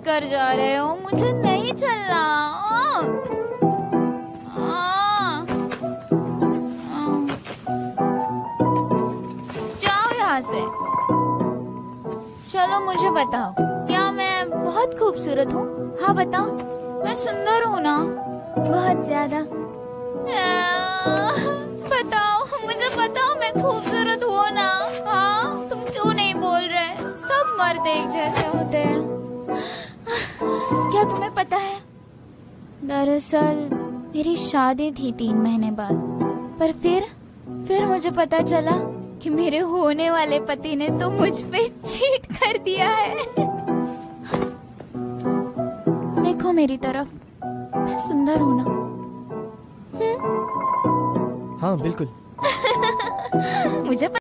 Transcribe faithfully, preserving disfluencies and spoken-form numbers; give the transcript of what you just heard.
लेकर जा रहे हो? मुझे नहीं चलना। आ, आ, आ, जाओ यहाँ से। चलो मुझे बताओ, क्या मैं बहुत खूबसूरत हूँ? हाँ बताओ, मैं सुंदर हूँ ना? बहुत ज्यादा। बताओ मुझे, बताओ मैं खूबसूरत हूँ ना? हाँ, तुम क्यों नहीं बोल रहे? सब मर्द एक जैसे होते हैं। क्या तुम्हें पता है, दरअसल मेरी शादी थी तीन महीने बाद, पर फिर फिर मुझे पता चला कि मेरे होने वाले पति ने तो मुझ पे चीट कर दिया है। देखो मेरी तरफ, मैं सुंदर हूँ ना? हाँ बिल्कुल। मुझे